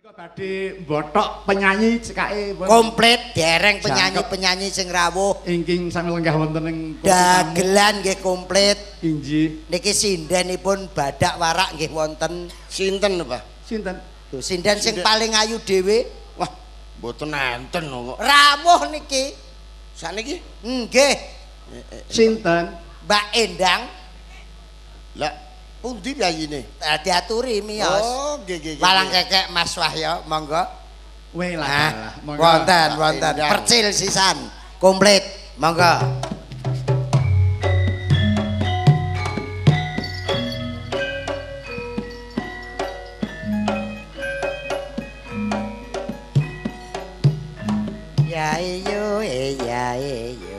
Badhe mbothok penyanyi cekake komplit dereng penyanyi-penyanyi sing rawuh ingkang sami lenggah wonten ing dagelan nggih komplit inggih niki sindenipun badak warak nggih wonten sinten Pak? sinten lho sinden sing paling ayu dhewe Wah mboten enten kok rawuh niki sakniki nggih sinten Mbak Endang lah pundi piyayine diaturi miyos oh nggih Malang kekek Mas Wahyo monggo weh lah wonten percil sisan komplit monggo ya iyo ya iyo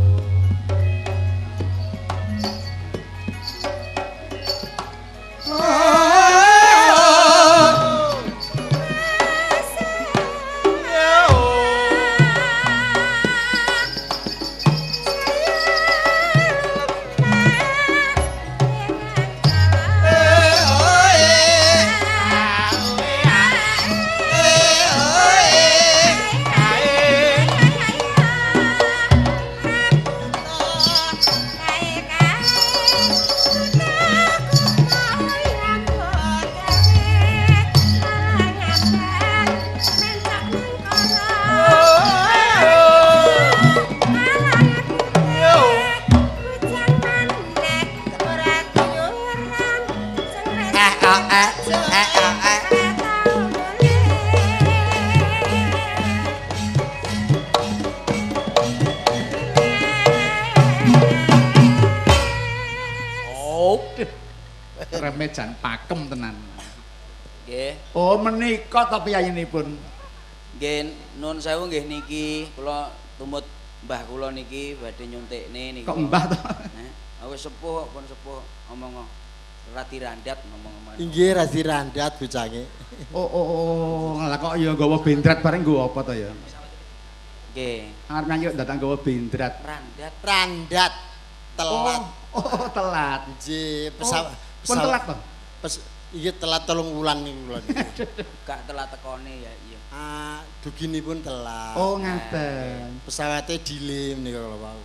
remejan pakem tenan nggih oh menika ta piyayinipun nggih nuwun sewu nggih niki kula tumut mbah kula niki badhe nyuntikne niki kok mbah to wis sepuh pun sepuh omong rati randat ngomong-ngomong inggih rasi randat bocange oh lah kok ya nggawa bendrat bareng nggo apa to ya nggih arep nyanyi datang nggawa bendrat randat telat oh telat nggih pun telat to iya telat 3 wulan niku kula gak telat tekone ya iya duginipun telat oh ngaten pesawate delay menika kula wau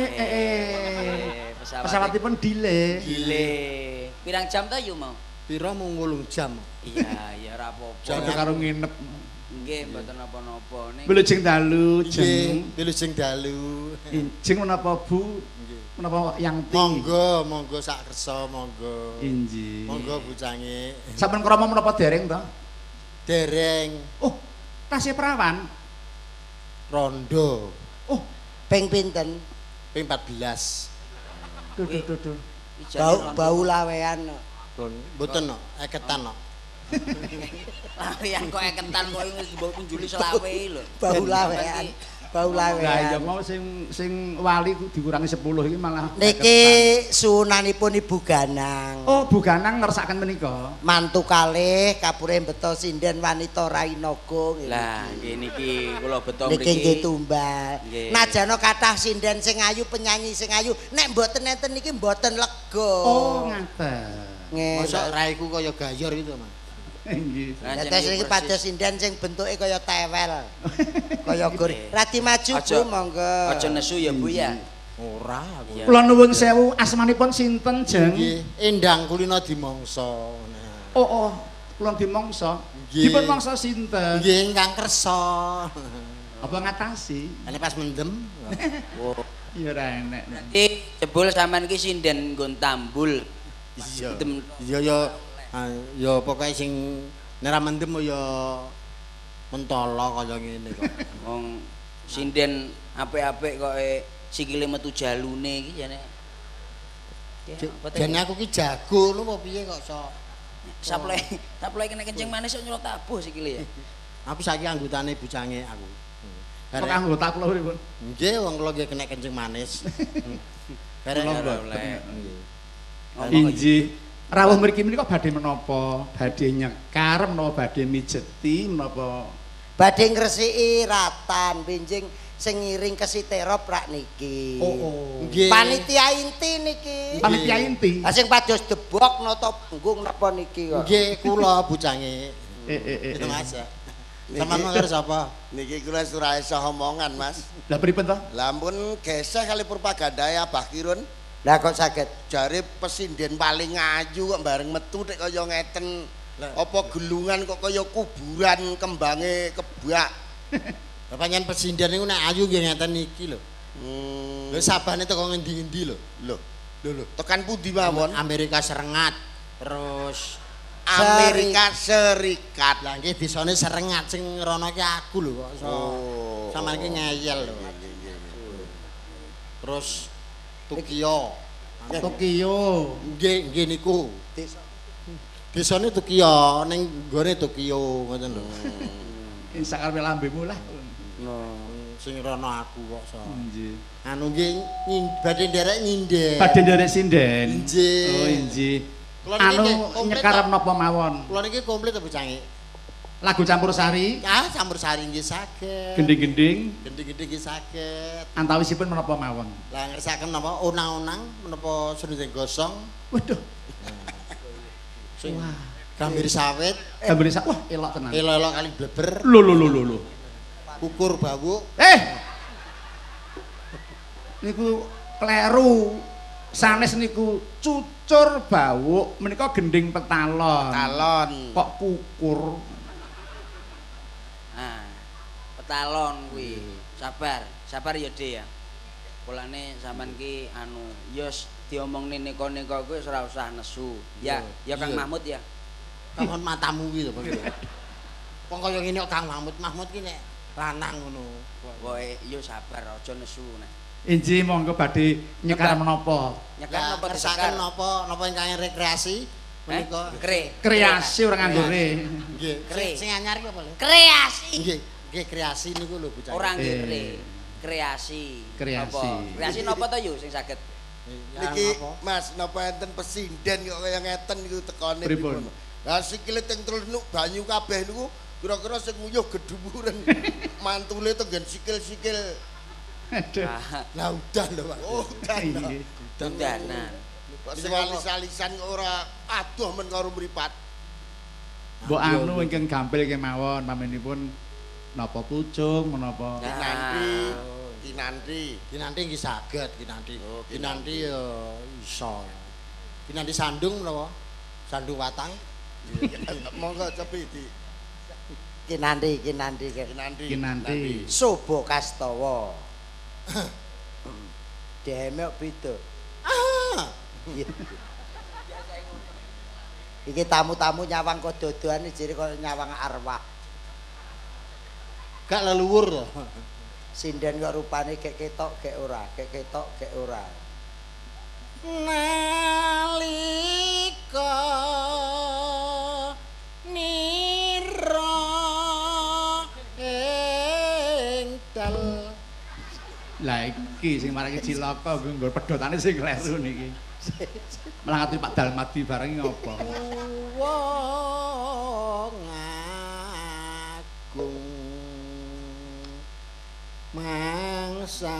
pesawatipun delay pirang jam ta yu mau pira mung 8 jam iya ya ora apa-apa padha karo nginep nggih mboten napa-napa ning wilujeng dalu jeng wilujeng dalu jeng menapa Bu menapa yang monggo sak kersa monggo inji monggo bucange sampun krama menapa dereng to dereng oh tasih perawan rondo oh ping pinten ping 14 duh bau lawean mboten no eketan no lawean kok eketan kok mbok kunjuli selawe lho bau lawean lah ya mau sing wali dikurangi 10 iki malah niki sunanipun Ibu Ganang oh Bu Ganang ngersakaken menika mantu kalih kapure beto sinden wanita Rainaga lah nggih niki kula beto mriki niki nggih tumbal najana kathah sinden sing ayu penyanyi sing ayu nek mboten enten niki mboten lega oh ngaten mosok raiku kaya gayor gitu Mas nggih Netes niki pados sinden sing bentuke kaya tewel. Kaya gur. Radi maju Bu monggo. Aja nesu ya Bu ya. Ora aku. Kula nuwun sewu asmanipun sinten jeng? Nggih, Endang Kulina Dimangsa. Oh, kula dimangsa. Dipun mangsa sinten? Nggih, ingkang kersa. Apa ngatasi? Ane pas mendem. Oh, ya ora enek. Iki jebul sampean iki sinden nggon tambul. Iya ya pokoke sing nek mendem ya mentolo kaya ngene kok. Wong sinden apik-apik kok sikile metu jalune iki jane. Jane aku ki jago lho apa piye kok iso. Saplek kena kencing manis kok nyelot tabuh sikile ya. Aku saiki anggotane bucange aku. Kok anggota kula pripun? Nggih, wong kula nggih kena kencing manis. Bareng oleh. Inji rawuh mriki menika badhe menapa? Badhe nyekar menapa badhe mijeti menapa? Badhe ngresiki ratan pinjing sing ngiring kesiterop rak niki. Oh. Nggih. Panitia inti niki. Panitia inti. Lah sing pados debok nata punggung napa niki kok. Nggih, kula bucange. Itu Mas ya. Sampeyan ngerti sapa? Niki kula ora iso omongan, Mas. Lah pripun to? Lampun geseh kali propagandae Abah Kirun. Lah kok saged Jare presiden paling ayu kok bareng metu nek kaya ngeten. Apa gelungan kok kaya kuburan kembange kebak. Bapak nyen presiden niku nek ayu nggih ngeten iki lho. Lho sabane teko ngendi-endi lho. Lho. Tekan pundi mawon? Amerika Serengat. Terus Amerika Serikat. lah nggih desane Serengat sing rono ki aku lho kok iso. Sampeyan ki ngeyel lho. Terus Tokyo. Tokyo. Nggih niku. Desane Tokyo ning nggone Tokyo ngoten lho. Sakarepe lambemu lah. Sing rono aku kok so. Nggih. Anu nggih badhe nderek nyinden. Badhe nderek sinden. Nggih. Oh, nggih. Kula niki Anu komplit nyekarep to? napa mawon? Kula niki komplit apa canggih? Lagu campursari, Ah, campur sari nggih saged. gending-gending, Gede-gede nggih saged. antawisipun menapa mawon? Lah ngersaken napa onang-onang menapa srundeng gosong. Waduh, Sing gambir sawit, gambare sak wah elok tenan. elo-elo kali bleber, Lho. kukur bawuk. Niku kleru. Sanes niku cucur bawuk menika gending petalon. Talon. Kok kukur? Nah, petalon kuwi. Sabar ya, De ya. Kulane sampean ki anu ya diomongne neka-neka kuwi ora usah nesu. Ya Kang Mahmud ya. Kangkon matamu kuwi lho, Pak. Wong kaya ngene kok Kang Mahmud ki nek lanang ngono. Woe ya sabar aja nesu nek. Inji monggo badhe nyekar menapa? Nyekar napa ngersaken disakar? napa ingkang rekreasi menika Kreasi ora nganggone. nggih. Kre. Sing anyar ki apa lho? kreasi. Nggih kreasi niku lho bocah. Ora nggih kre. Kreasi. Kreasi. Napa? Kreasi napa to yo sing saged? Niki Mas napa enten presiden kok kaya ngeten niku tekone Pripun? Lah sikile teng telunuk banyu kabeh niku kira-kira sing nguyuh gedhuwuren. Mantule tenggen sikil-sikil. Aduh. Lah udan lho, Pak. Oh, Iya. Dandanan. sing alis-alisan kok ora adoh men karo mripat. Mbok anu ingkang gampil kemawon pamenipun napa pucung menapa Kinanti. Kinanti nggih saged kinanti. Oh, Kinanti ya iso. Kinanti sandung menapa? Sandung watang. Monggo cepi di Kinanti. Kinanti. Sobo Kastawa. Dhemek beda. Ah, Iki tamu-tamu nyawang kok dodoan jere kok nyawang arwah. gak leluhur lho. Sinden kok rupane gek ketok gek ora, gek ketok gek ora. Nalika nira engdal. Lah iki sing marake cilaka nggo pedhotane sing kleru niki. Melangati Pak Dalmadi bareng ngopo? Wong agung mangsa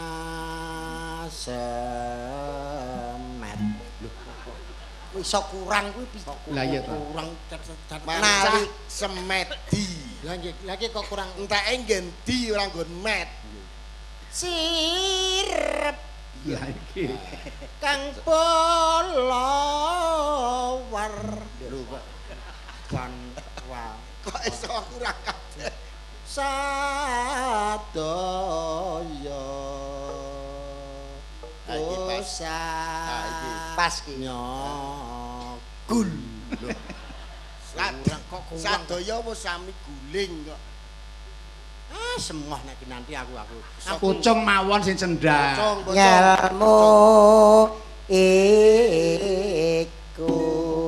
semet. Iso kurang kuwi piye? Lah iya to. Kurang Mangsa semedi. lagi kok kurang Enteke ngendi ora nggon met. sirep Lah iki. kang polowar lho kok kan wah Kok iso kurang kabeh. sadaya Ha, iki pas. Usa iki. Pas ki. nyogul kok kurang Sadaya apa sami guling kok. ah semua nek nanti aku Pucung mawon sing cendak. Ngelmu iku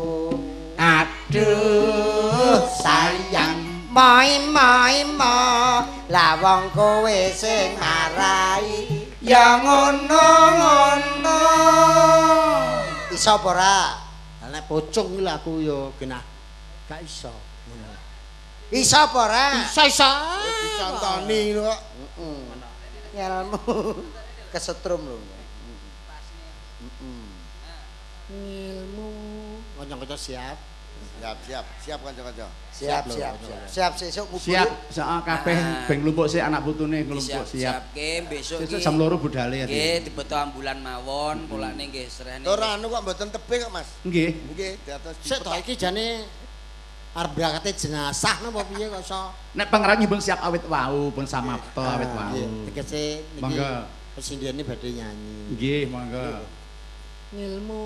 aduh sayang moi lah wong kowe sing marai ya ngono iso apa ora nek pocong iki lho aku yo genah gak iso iso apa ora iso Dicontoni kok. ngelmu kesetrum lho ilmu kanca-kanca siap Siap kanca-kanca. Siap sesuk ngubur. Siap, soal kabeh ben nglumpuk sik anak putune nglumpuk siap. Siapke besok iki. Sesuk jam 2 budale ya. Nggih, dibeto ambulan mawon, polane nggih srene. Ora anu kok mboten tebih kok, Mas. Nggih. Nggih, diatos. Sik to iki jane arep berangkate jenazah napa piye kok iso? Nek pangeran nyumbang siap awit wau, pun samapta awit wau. Tegese niki Monggo. pesindene badhe nyanyi. Nggih, monggo. Ngilmu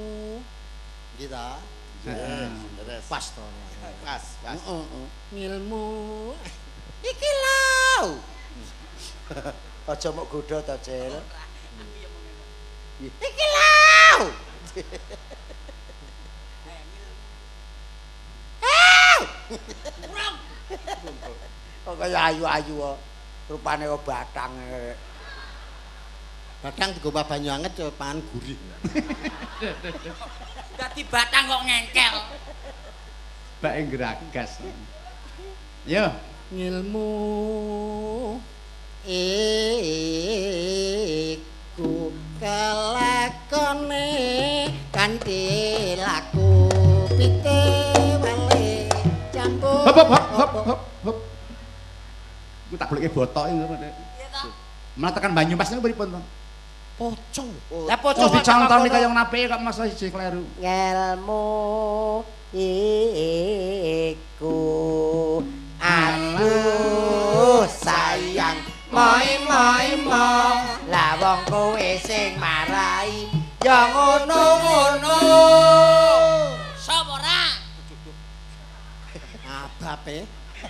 kita Terus. pas to. Pas. Ngilmu Iki lho. Aja mok godho ta, Cil. Iki lho. Kok kaya ayu-ayu kok. Rupane kok batang. Batang digombah banyu anget yo pangan gurih. Dadi batang kok ngengkel. Bae gragas. Yo, Ngilmu iku kelakone kanthi laku pite wale campur. hop. Ku tak goleke botoke ngono. Iya ta? Malah tekan Banyumas niku pripun to? Pocong. Lah Oh, pocong dicontoni kaya nape kok Mas siji kleru. ngelmu iku aduh sayang moi lah wong kowe sing marai ya ngono Sapa ora? Abape.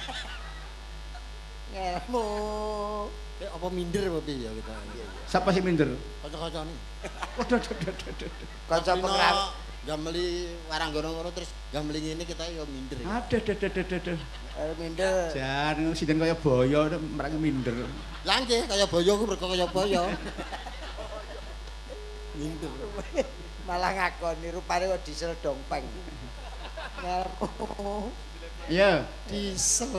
ngelmu Apa minder apa piye ya kita. Siapa sih minder? Kanca-kancane. Waduh. kanca pengrang Gameli warang ngono terus gameli ngene kita ya minder. Aduh. minder Jan sinden kaya boyo mereka minder. Lah nggih kaya boyo ku mergo kaya boyo. Minder. malah ngakoni rupane kok diesel dongpeng ngelmu Iya. Diesel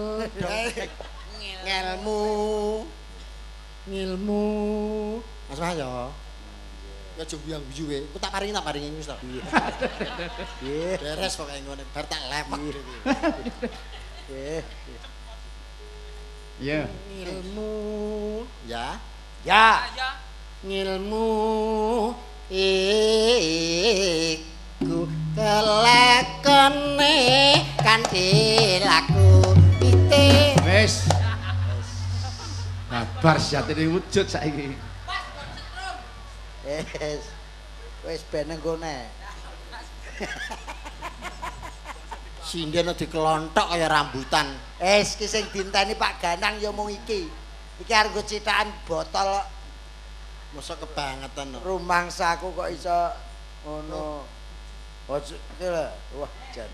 ngilmu Mas Wahyo. Ya aja guyu we. Ku tak paringi wis to. nggih Beres pokoke ngene bar tak lepek. nggih Iya. Ilmu ya. ya Ngilmu iku kelakone kanthi laku pite. Wis. Kabar sejatine wujud saiki. wis ben nggone Sinden dikelontok kaya rambutan. ki sing dinteni Pak Ganang ya mung iki arep nggo cithakan botol Mosok kebangetan no. rumangsaku kok iso ngono ojo iki lho wah jan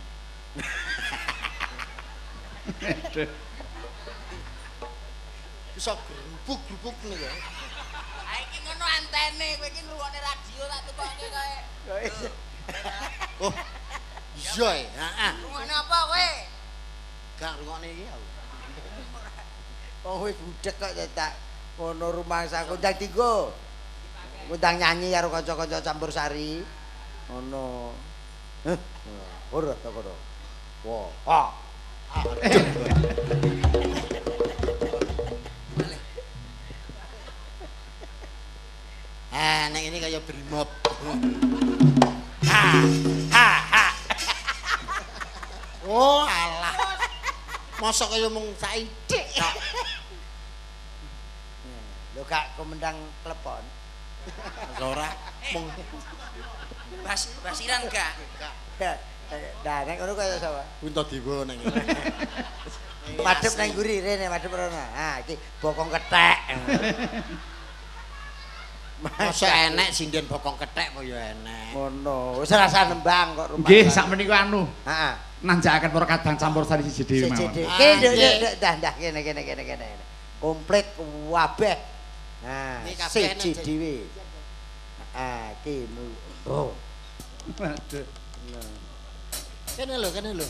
Iso grubuk-grubuk niku. Ha iki ngono antene, kowe iki ngrungokne radio tak tukokke kae. Oh. Iya e. Heeh. Ngrungokne apa kowe? Gak rungokne iki aku. wong kowe budhek kok tak ngono rumangsaku ndang dienggo ngundang nyanyi karo kanca-kanca campur sari ngono ora ta kono wah Nek ini kaya brimob. Oh, alah. Mosok kaya mung saidik. lho gak komendang klepon Ora mung Basiran gak? nah nek ngono kaya sapa Puntadewa nang ngene. madhep nang nguri rene madhep rono ha iki bokong kethek Mosok enek sinden bokong kethek kok ya enek. ngono wis rasa nembang kok rumah Nggih, sak menika anu. heeh Nanjakaken para kadang campur sari siji dhewe mawon. dah kene komplit wabeh nah Ini kabeh siji enek, dhewe iki oh Waduh. Kene lho.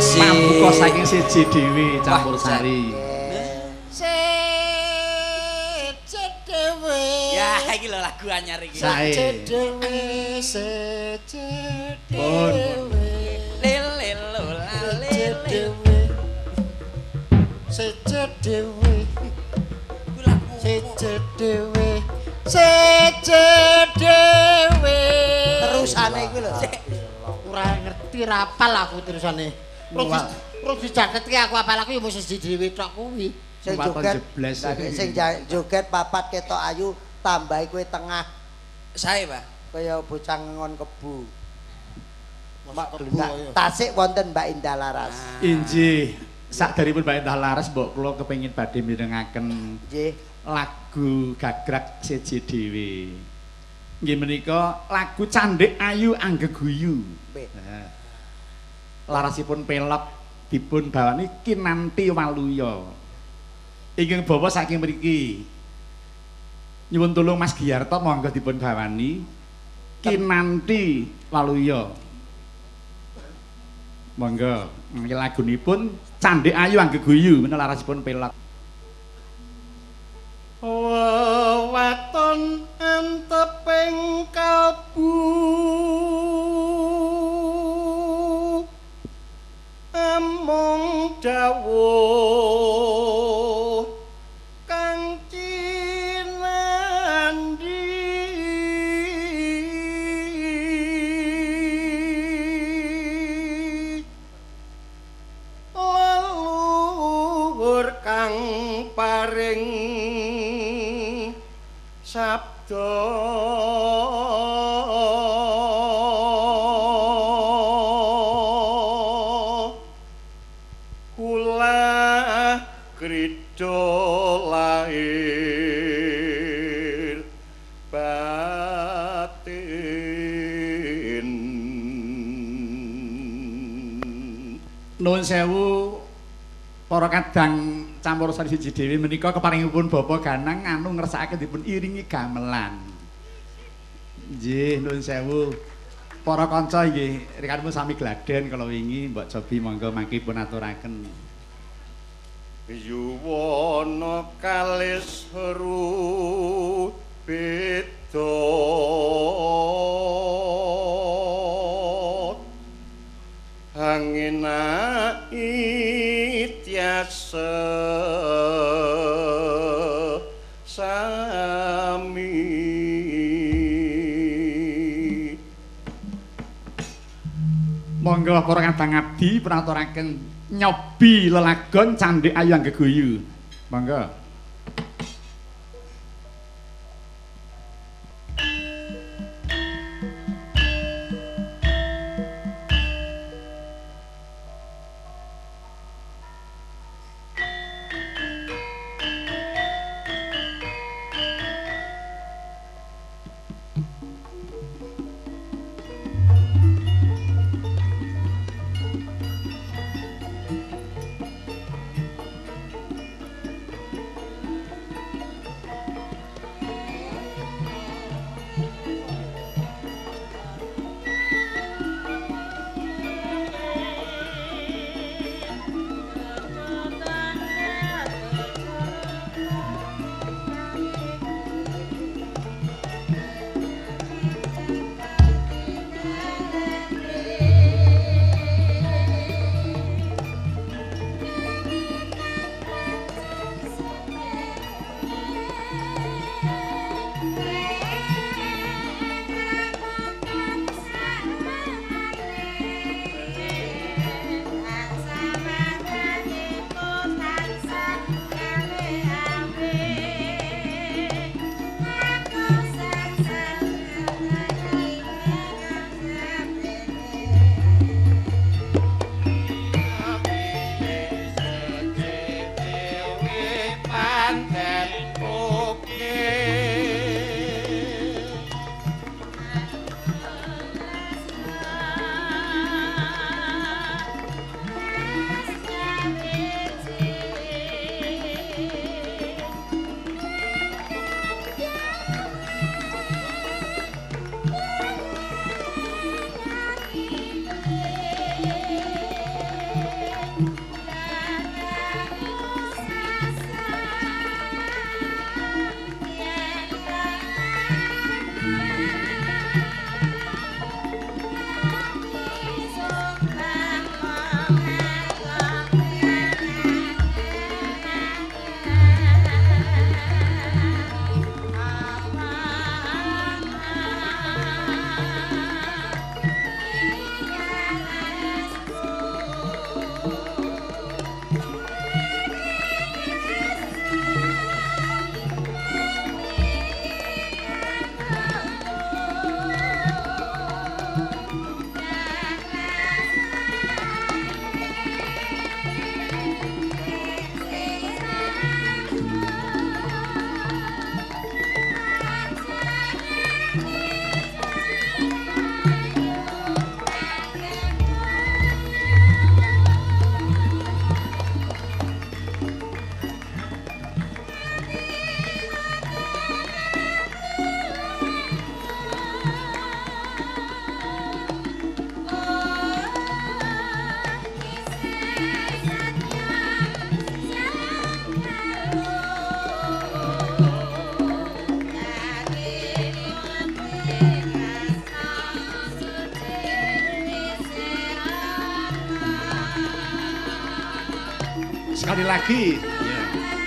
kasih. Pambuka saking siji dhewe campur sari. Sece dhewe. Ya, iki lho lagu anyar iki. Sae. Sece dhewe, sece Pun. dhewe. Lele lo Sece lele. dhewe. Sece dhewe. Iku lagu Sece dhewe. Sece dhewe. Terusane iku lho. Ora ngerti rapal aku terusane. Terus dicatet ki aku apal aku ya mesti siji dhewe tok kuwi. Sing Waton joget jebles. sing joget papat ketok ayu tambahi kowe tengah Sae, Pak. kaya bocah ngon kebu. Kebu ayo. Tasik wonten Mbak Indah Laras. Injih, sakderipun Mbak Indah Laras mbok kula kepengin badhe mirengaken Nggih. lagu gagrag siji dhewe. Nggih menika lagu Candhik Ayu Anggeguyu. Nggih. Nah, larasipun pelok dipun bawani Kinanti Waluya. Ingkang bawa saking mriki. Nyuwun tulung Mas Giyarto monggo dipun bawani Kinanti Waluya. Monggo, niki lagunipun Candhik Ayu Anggeguyu menawa larasipun pelok. Waton anteping kalbu amung dawuh kang cinandi leluhur kang paring sabda kula krida lahir batin. Nuwun sewu para kadang campur sari siji dhewe menika keparingipun Bapa Ganang anu ngersakake dipun iringi gamelan. Nggih, nuwun sewu. Para kanca nggih, rekanipun sami gladen kala wingi Mbok Jobi monggo mangke pun aturaken. Yuwana kalis ru beda angina ityasa sami Monggo para kadang abdi pun aturaken nyobi lelagon Candhik Ayu Anggeguyu. Monggo. sekali lagi. Ya.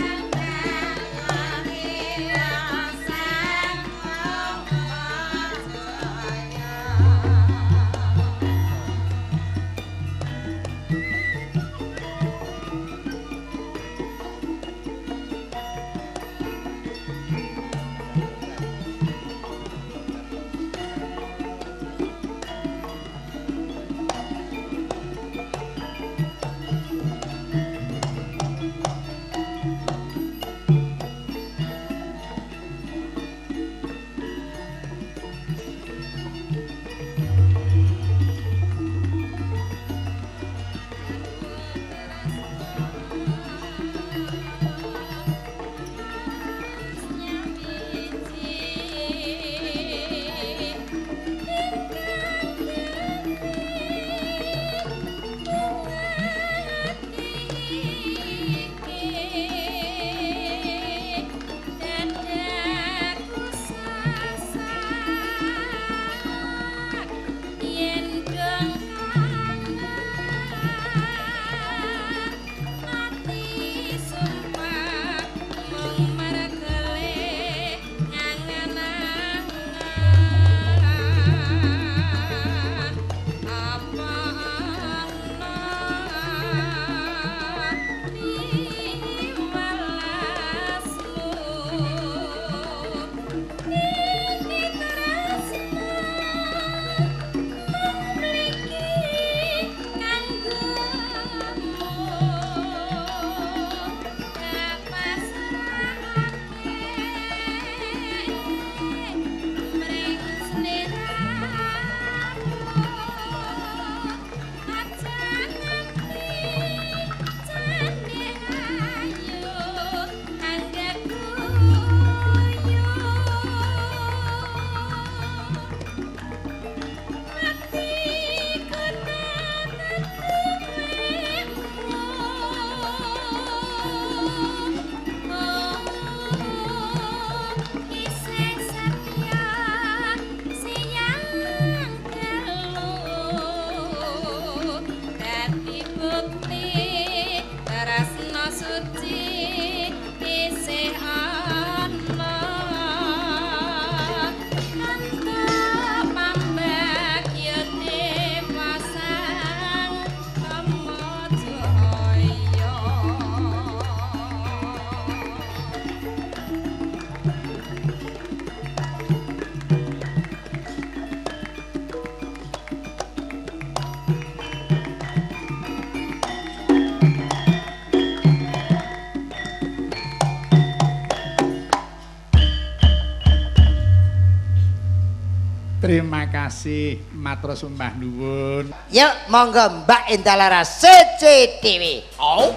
Terima kasih, matur sembah nuwun. Yuk, monggo Mbak Endah Laras CCTV. Oh.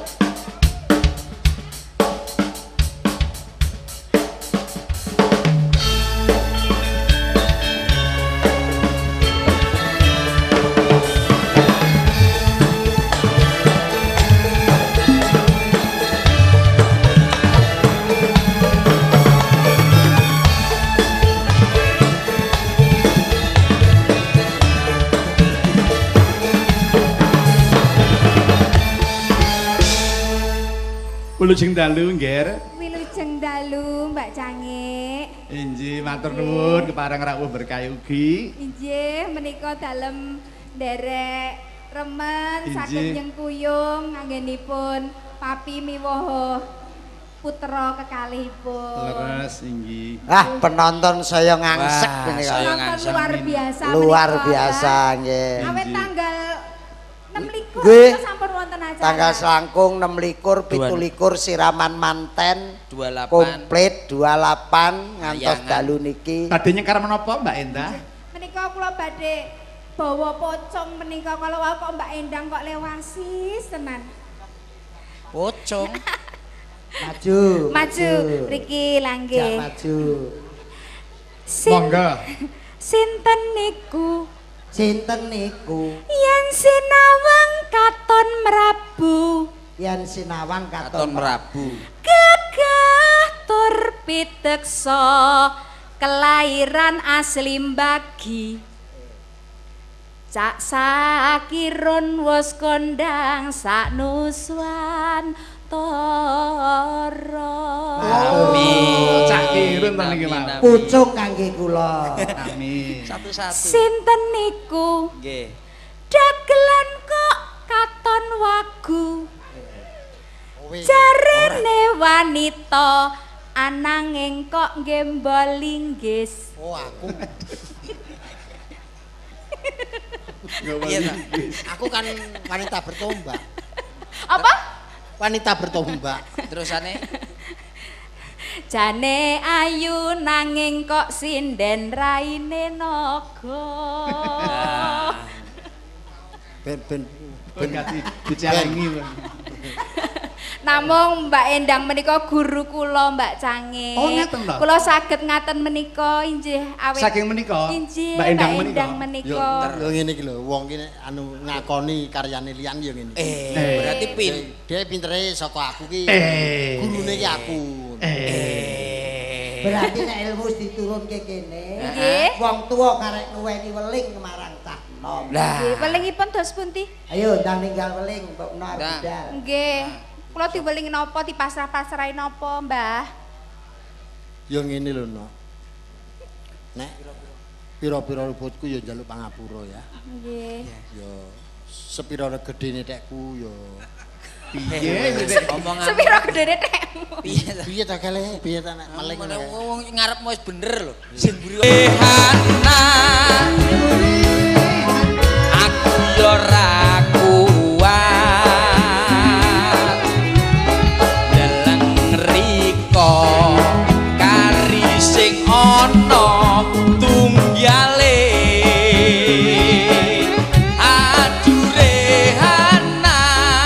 Wilujeng dalu nggih. Wilujeng dalu Mbak Cange. Injih matur nuwun kepareng rawuh berkah ugi. Injih menika dalem nderek remen saged nyengkuyung anggenipun papi miwoh putra kekalihipun. Leres inggih. Ah, penonton saya ngangsek menika. Penonton luar biasa. Luar biasa nggih. Awet tanggal 26 Nggih. sampun wonten acara. Tanggal selangkung 26, 27 siraman manten 28 komplit 28 ngantos dalu niki. Badhe nyekar menapa Mbak Endah? Menika kula badhe bawa pocong menika kalau kok Mbak Endang kok lewasis tenan. pocong. Maju. Maju mriki langge. Ya maju. Monggo. Sinten niku? Sinten niku? Yen sinawang katon merabu. Yen sinawang Katon katon merabu. Gagah tur piteksa kelahiran asli mbagi. Cak sakirun wis kondang sak nuswan Batara. Amin. Cak Kirun ten iki, Mas. Pucuk kangge kula. Amin. Satu-satu. Sinten niku? Nggih. Dagelan kok katon wagu. Jarene wanita ananging kok gembol linggis. Oh aku. Iya, Pak. Aku kan wanita bertombak. Apa? Wanita bertombak. Terusane Jane ayu nanging kok sinden raine naga. Ben Berkati dicelengi. Namung Mbak Endang menika guru kula Mbak Cange. Oh, ngeten to? Kula saged ngaten menika injih awit. Saking menika, Injih Mbak Endang menika. menika. Yo ngene iki lho, wong ki anu ngakoni karyane liyan yo ngene. berarti pin. Dia pintere saka aku ki. Gurune ki aku. Berarti nek ilmu wis diturunke kene, Nggih. wong tuwa karek nuweni weling marang cah nom. Nggih, welingipun dos pundi? Ayo ndang ninggal weling mbok nar Ndang. budal. Nggih. Kula diweling napa dipasrah-pasrahi napa, Mbah? Yo ngene lho, Nok. Nek pira-pira luputku yo njaluk pangapura ya. Nggih. Yo sepira gedene tekku yo. Piye Nek? Omongan Sepira gedene tekmu? piye ta? Piye ta kale? Piye ta nek maling Mana nek? wong ngarepmu wis bener lho. Sing mburi Hana. Aku yo ra kuat. Deleng riko kari sing ana tunggale. Adure Hana.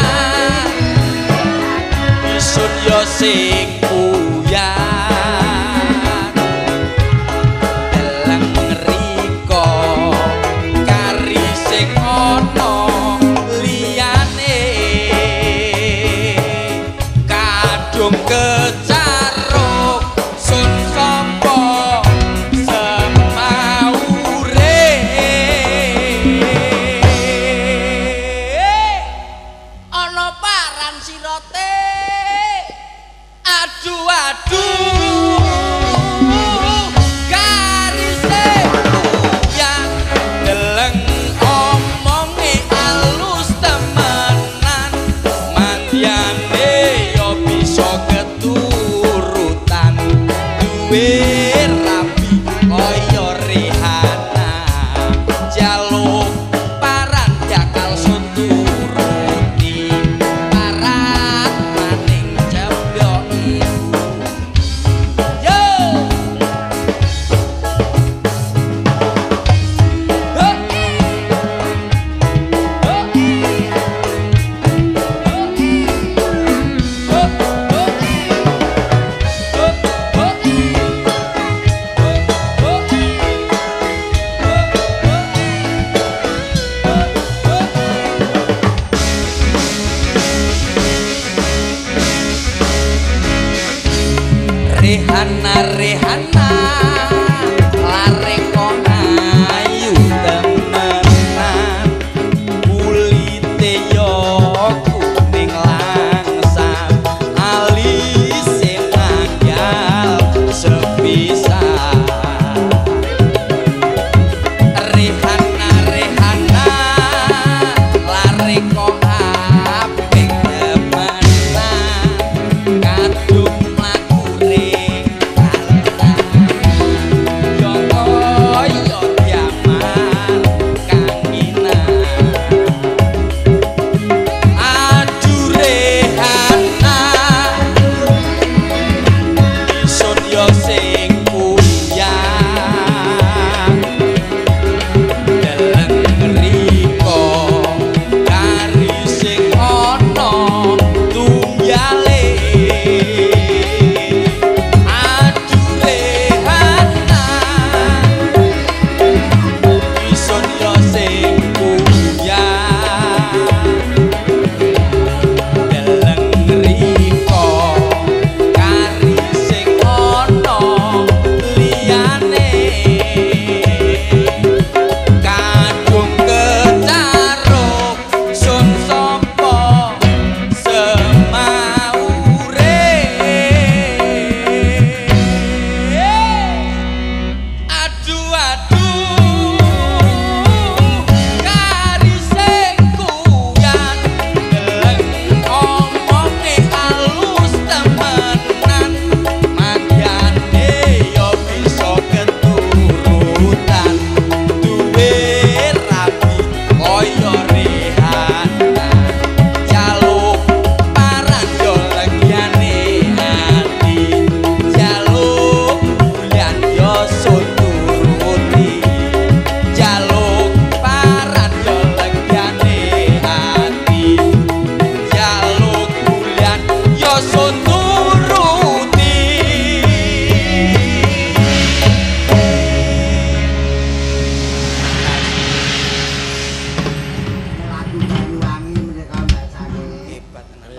Isun yo sing uyan deleng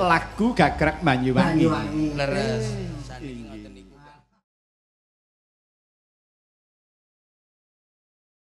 lagu gagrag Banyuwangi. Leres. Saniki ngoten